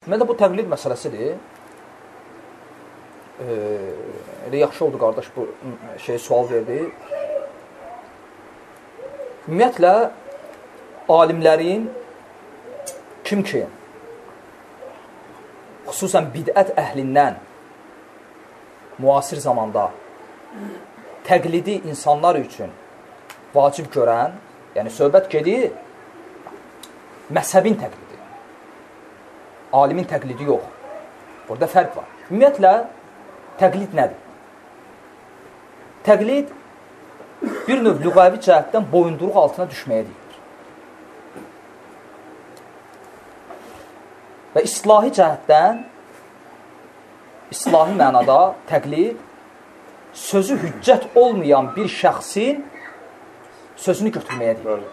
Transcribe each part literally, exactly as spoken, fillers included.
Ümumiyyətlə, bu təqlid məsələsidir. E, elə yaxşı oldu, qardaş, bu şey sual verdi. Ümumiyyətlə, alimlərin kim ki, xüsusən bidət əhlindən müasir zamanda təqlidi insanlar üçün vacib görən, yəni söhbət gedir, məzhəbin təqlidi. Alimin təqlidi yox. Burada fərq var. Ümumiyyətlə, təqlid nədir? Təqlid bir növ lüğəvi cəhətdən boyunduruq altına düşməyə deyilir. Və islahi cəhətdən, islahi mənada təqlid sözü hüccət olmayan bir şəxsin sözünü götürməyə deyilir.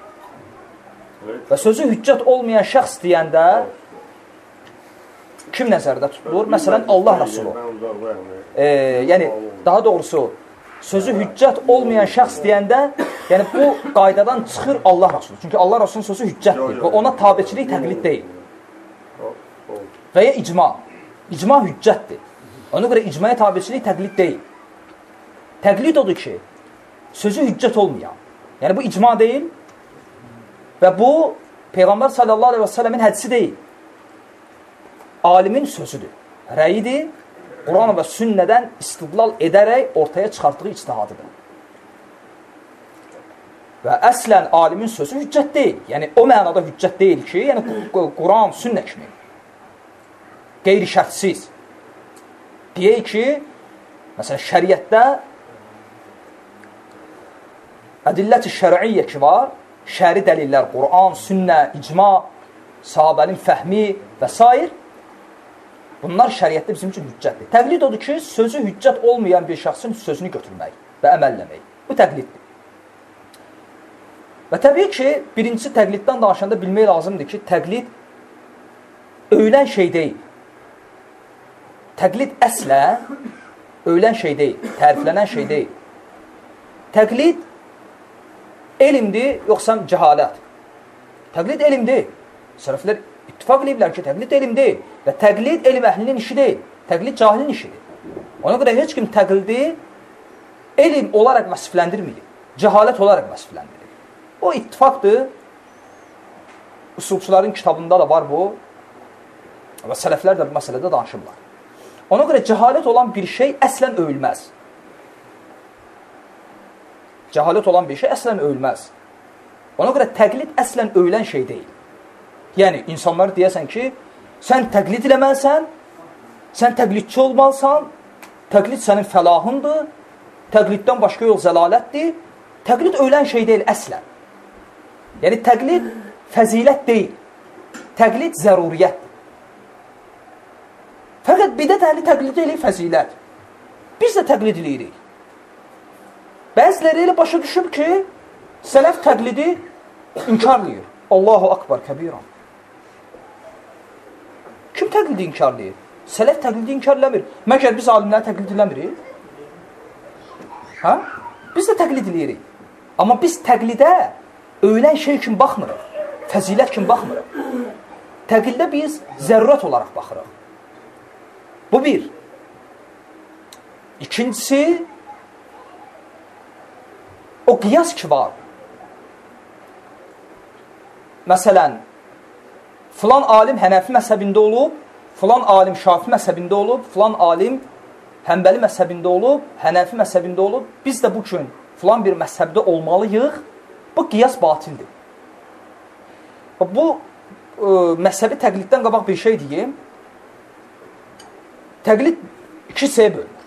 Və sözü hüccət olmayan şəxs deyəndə kim nəzərdə tutulur? Məsələn, Allah Rəsulu. E, yəni, daha doğrusu, sözü hüccət olmayan şəxs deyəndə, yəni bu qaydadan çıxır Allah Rəsulu. Çünki Allah Rəsulunun sözü hüccətdir və ona tabiçilik təqlid deyil. Və ya icma. İcma hüccətdir. Ona görə icmaya tabiçilik təqlid deyil. Təqlid odur ki, sözü hüccət olmayan. Yəni, bu icma deyil və bu, Peyğəmbər sallallahu aleyhi və səlləmin hədisi deyil. Alimin sözüdür, rəyidir, Quran və sünnədən istidlal edərək ortaya çıxartdığı ictihadıdır. Və əslən alimin sözü hüccət deyil. Yəni, o mənada hüccət deyil ki, yəni Quran, sünnə kimi, qeyri-şərtsiz. Deyək ki, məsələn, şəriətdə ədillət-i şər'iyyə ki var, şəri dəlillər, Quran, sünnə, icma, sahabənin fəhmi və s. Bunlar şəriətdə bizim üçün hüccətdir. Təqlid odur ki, sözü hüccət olmayan bir şəxsin sözünü götürmək və əməlləmək. Bu təqliddir. Və təbii ki, birincisi təqliddən danışanda bilmək lazımdır ki, təqlid öyülən şey deyil. Təqlid əslən öyülən şey deyil, təriflənən şey deyil. Təqlid elmdir, yoxsa cəhalət. Təqlid elmdir. Sələflər İttifaq ediblər ki, təqlid elm deyil və təqlid elm əhlinin işi deyil, təqlid cahilin işidir. Ona görə heç kim təqlidi elm olaraq vəsifləndirməyir, cəhalət olaraq vəsifləndirir. O ittifaqdır, usulçuların kitabında da var bu və sələflər də bu məsələdə danışırlar. Ona görə cəhalət olan bir şey əslən öyülməz. Cəhalət olan bir şey əslən öyülməz. Ona görə təqlid əslən öyülən şey deyil. Yəni, insanlar deyəsən ki, sən təqlid eləməlisən, sən təqlidçi olmalısan, təqlid sənin fəlahındır, təqliddən başqa yol zəlalətdir. Təqlid öylən şey deyil əslən. Yəni, təqlid fəzilət deyil, təqlid zəruriyyətdir. Fəqət bidət əhli təqlid eləyir fəzilət. Biz də təqlid eləyirik. Bəziləri elə başa düşüb ki, sələf təqlidi inkarlayır. Allahu akbar kəbiran. Kim təqlidi inkarlayır? Sələf təqlidi inkarləmir. Məgər biz alimləri təqlid eləmirik? Hə? Biz də təqlid eləyirik. Amma biz təqlidə öyülən şey kimi baxmırıq. Fəzilət kimi baxmırıq. Təqlidə biz zərurət olaraq baxırıq. Bu bir. İkincisi, o qiyas ki var. Məsələn, filan alim Hənəfi məzhəbində olub, filan alim Şafi məzhəbində olub, filan alim Həmbəli məzhəbində olub, Hənəfi məzhəbində olub. Biz də bu gün filan bir məzhəbdə olmalıyıq. Bu qiyas batildir. Bu e, məzhəbi təqliddən qabaq bir şey deyim. Təqlid iki hissəyə bölünür.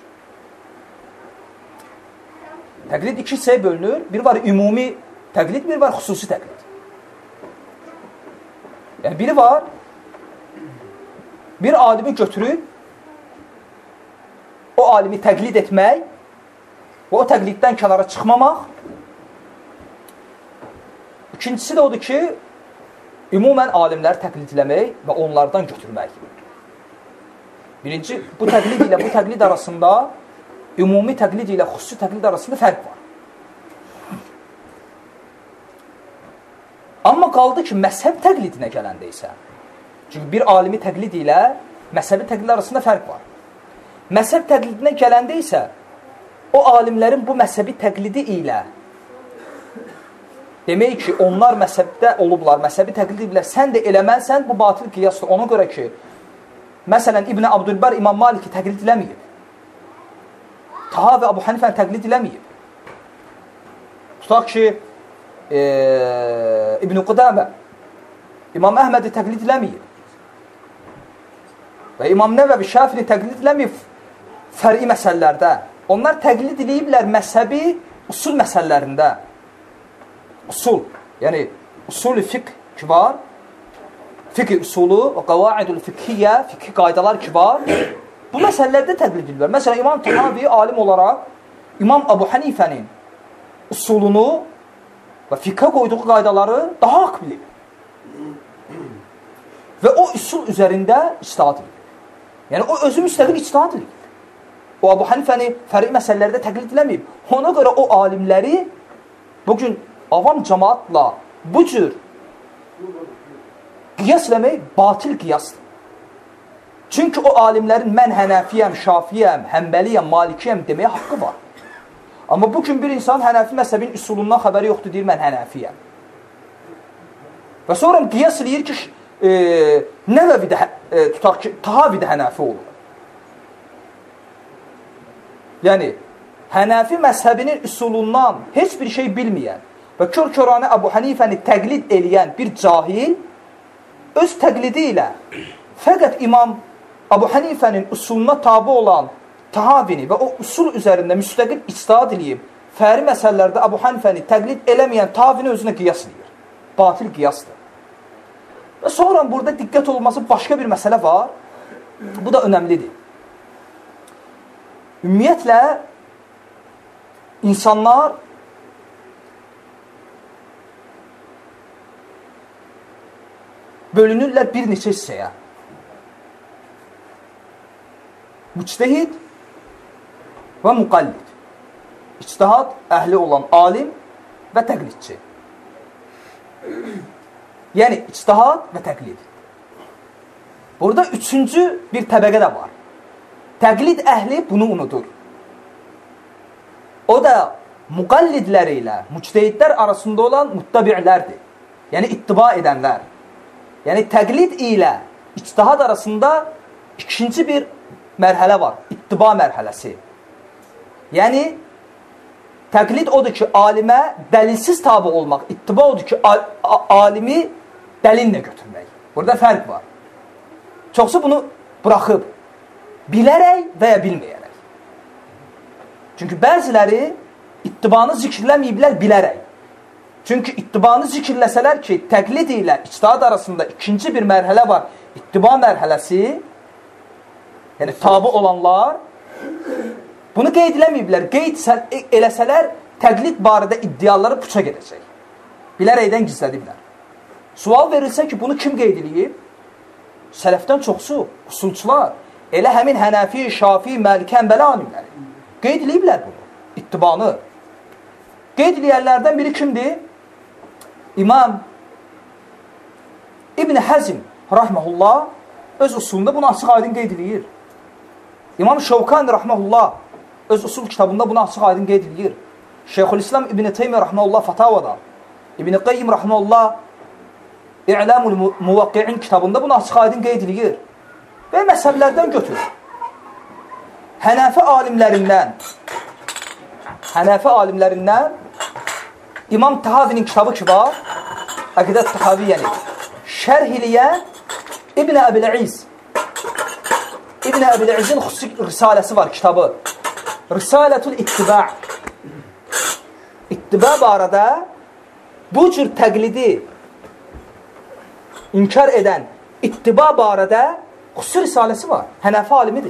Təqlid iki hissəyə bölünür. Bir var ümumi təqlid, bir var xüsusi təqlid. Yəni, biri var, bir alimi götürüb, o alimi təqlid etmək və o təqliddən kənara çıxmamaq. İkincisi də odur ki, ümumən alimləri təqlidləmək və onlardan götürmək. Birinci, bu təqlid ilə bu təqlid arasında, ümumi təqlid ilə xüsusi təqlid arasında fərq var. Amma qaldı ki, məzhəb təqlidinə gələndə isə, Çünki bir alimi təqlid ilə məzhəbi təqlid arasında fərq var. Məzhəb təqlidinə gələndə isə o alimlərin bu məzhəbi təqlidi ilə demək ki, onlar məzhəbdə olublar, məzhəbi təqlid ediblər, sən də eləmənsən, bu batil qiyasdır. Ona görə ki, məsələn, İbn Abdülbar İmam Maliki təqlid eləməyib. Taha və Abu Hanifəni təqlid eləməyib. Tutaq ki, e, İbn Qudamə İmam Əhmədi təqlid eləməyib. Və İmam Nəvəvi Şafini təqlid eləməyib fər'i məsələlərdə. Onlar təqlid eləyiblər məzhəbi usul məsələlərində. Usul, yəni usul-i fiqh ki var, fiqh usulu və qavaidul fiqhiyyə, fiqh qaydalar ki var, bu məsələlərdə təqlid edirlər. Məsələn, İmam Tahavi alim olaraq İmam Abu Hanifənin usulunu və fiqhə qoyduğu qaydaları daha haqq bilir. Və o usul üzərində ictihad edir. Yəni, o özü müstəqil ictihad edir. O Abu Hanifəni fər'i məsələlərdə təqlid eləməyib. Ona görə o alimləri bugün avam cəmaatla bu cür qiyas eləmək batil qiyasdır. Çünki o alimlərin mən Hənəfiyəm, Şafiyəm, Həmbəliyəm, Malikiyəm deməyə haqqı var. Amma bugün bir insan Hənəfi məzhəbinin üsulundan xəbəri yoxdur, deyir mən Hənəfiyəm. Və sonra qiyas eləyir ki, e, Nəvəvi də, e, tutaq ki, Tahavi də Hənəfi olur. Yəni, Hənəfi məzhəbinin üsulundan heç bir şey bilməyən və kör-körənə Abu Hanifəni təqlid eləyən bir cahil öz təqlidi ilə fəqət İmam Abu Hanifənin usuluna tabi olan Tahavini və o usul üzərində müstəqil ictihad eləyib, fər'i məsələlərdə Abu Hanifəni təqlid eləməyən Tahavini özünə qiyas eləyir. Batil qiyasdır. Və sonra burada diqqət olması başqa bir məsələ var. Bu da önəmlidir. Ümumiyyətlə, insanlar bölünürlər bir neçə hissəyə. Müctehid və müqallid. İctihad əhli olan alim və təqlidçi. Yəni, ictihad və təqlid. Burada üçüncü bir təbəqə də var. Təqlid əhli bunu unudur. O da müqallidlər ilə müctehidlər arasında olan muttabi'lərdir. Yəni, ittiba edənlər. Yəni, təqlid ilə ictihad arasında ikinci bir mərhələ var. İttiba mərhələsi. Yəni, təqlid odur ki, alimə dəlilsiz tabi olmaq. İttiba odur ki, alimi dəlillə götürmək. Burada fərq var. Çoxsu bunu buraxıb, bilərək və ya bilməyərək. Çünki bəziləri ittibanı zikirləməyiblər bilərək. Çünki ittibanı zikirləsələr ki, təqlid ilə ictihad arasında ikinci bir mərhələ var. İttiba mərhələsi, yəni tabi olanlar, bunu qeyd eləməyiblər. Qeyd eləsələr, təqlid barədə iddiaları puça gedəcək. Bilərəkdən gizlədiblər. Sual verilsə ki, bunu kim qeyd eləyib? Sələfdən çoxsu, usulçular, elə həmin Hənəfi, Şafi, Məliki, Həmbəli alimləri. Qeyd eləyiblər bunu, ittibanı. Qeyd eləyənlərdən biri kimdir? İmam İbn Həzm, rahməhullah, öz usulunda bunu açıq aydın qeyd eləyir. İmam Şevkani, rahməhullah, öz usul kitabında bunu açıq aydın qeyd eləyir. Şeyxülislam İbn Teymiyyə, rahməhullah, Fatavada, İbn Qayyim, rahməhullah, İ'lamul Muvaqqi'in kitabında bunu açıq aydın qeyd eləyir. Və məzhəblərdən götür. Hənəfi alimlərindən Hənəfi alimlərindən İmam Tahavinin kitabı ki var, Əqidət Tahaviyyəni şərh eləyən İbn Əbil-İz. İbn Əbil-İzin xüsusi risaləsi var, kitabı. Risalətul İttiba. İttiba barədə bu cür təqlidi inkar edən ittiba barədə xüsusi risaləsi var. Hənəfi alimidir.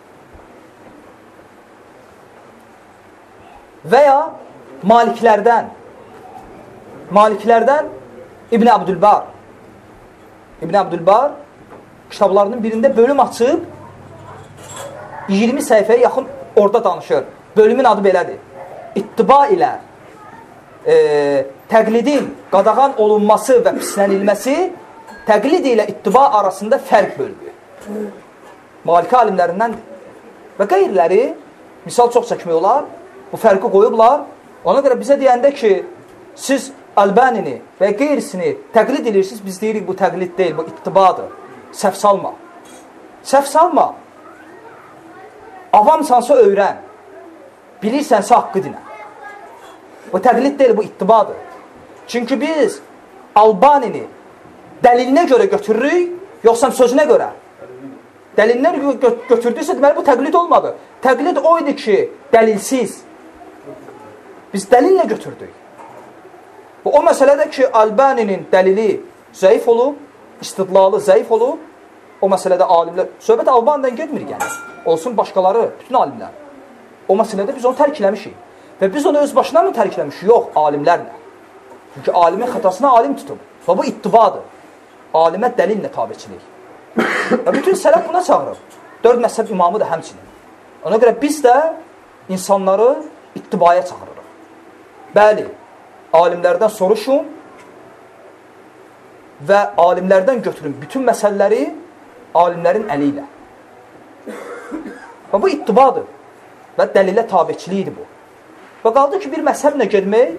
Və ya Maliklərdən Maliklərdən İbn Abdülbar İbn Abdülbar kitablarının birində bölüm açıb iyirmi səhifəyə yaxın orada danışır. Bölümün adı belədir. İttiba ilə e, təqlidin qadağan olunması və pislənilməsi təqlid ilə ittiba arasında fərq bölgü. Maliki alimlərindəndir. Və qeyriləri, misal çox çəkmək olar, bu fərqi qoyublar. Ona görə bizə deyəndə ki, siz Albənini və qeyrisini təqlid edirsiniz, biz deyirik bu təqlid deyil, bu ittibadır. Səhv salma. Səhv salma. Avamsansa öyrən. Bilirsənsə haqqı dinə. Bu təqlid deyil, bu ittibadır. Çünki biz Albanini dəlilinə görə götürürük, yoxsa sözünə görə? Dəlilinə gö götürdüysə, deməli bu təqlid olmadı. Təqlid o idi ki, dəlilsiz. Biz dəlillə götürdük. Bu o məsələdə ki, Albaninin dəlili zəif olub, istidlalı zəif olub, o məsələdə alimlər, söhbət Albanidən getmir yəni. Olsun başqaları, bütün alimlər. O məsələdə biz onu tərkləmişik. Və biz onu öz başına mı tərkləmişik? Yox, alimlərlə. Çünki alimin xətasına alim tutub. Və bu ittibadır. Alimə dəlillə tabiçilik. Və bütün sələf buna çağırır. Dörd məzhəb imamı da həmçinin. Ona görə biz də insanları ittibaya çağırırıq. Bəli, alimlərdən soruşun və alimlərdən götürün bütün məsələləri alimlərin əli ilə. Və bu ittibadır və dəlilə tabiçilikdir bu. Və qaldı ki, bir məzhəblə gedmək,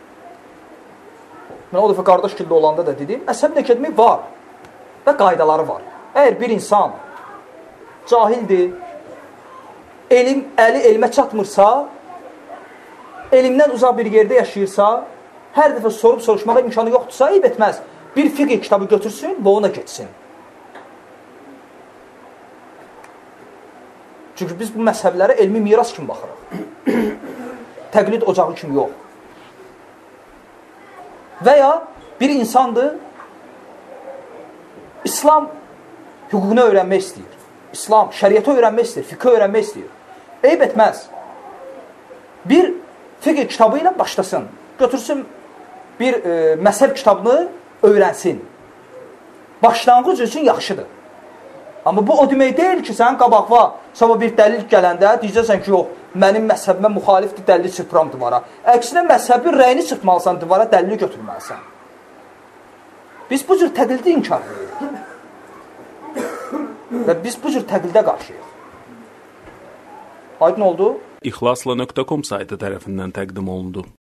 mən o dəfə qardaş kildə olanda da dedim, məzhəblə gedmək var və qaydaları var. Əgər bir insan cahildir, elm, əli elmə çatmırsa, elmdən uzaq bir yerdə yaşayırsa, hər dəfə sorub soruşmağa imkanı yoxdursa, eyb etməz. Bir fiqh kitabı götürsün və ona geçsin. Çünki biz bu məzhəblərə elmi miras kimi baxırıq. Təqlid ocağı kimi yox. Və ya bir insandır, İslam hüququnu öyrənmək istəyir. İslam şəriəti öyrənmək istəyir, fiqh öyrənmək istəyir. Eyb etməz. Bir fiqh kitabı ilə başlasın. Götürsün bir e, məzhəb kitabını öyrənsin. Başlanğıc üçün yaxşıdır. Amma bu o demək deyil ki, sən qabaqva, sabah bir dəlil gələndə deyəcəksən ki, yox, mənim məzhəbimə müxalifdir, dəlili çırpıram divara. Əksinə məzhəbin rəyini çırpmalısan divara, dəlili götürməlisən. Biz bu cür təqlidi inkar edirik. Və biz bu cür təqlidə qarşıyıq. Aydın oldu? İxlasla nöqtə com saytı tərəfindən təqdim olundu.